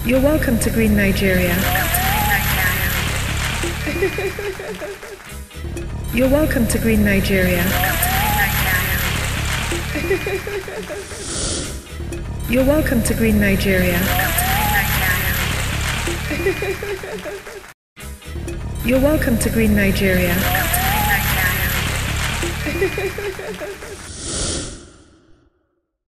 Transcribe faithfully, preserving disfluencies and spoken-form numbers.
You're welcome to Green Nigeria. You're welcome to Green Nigeria. You're welcome to Green Nigeria. You're welcome to Green Nigeria.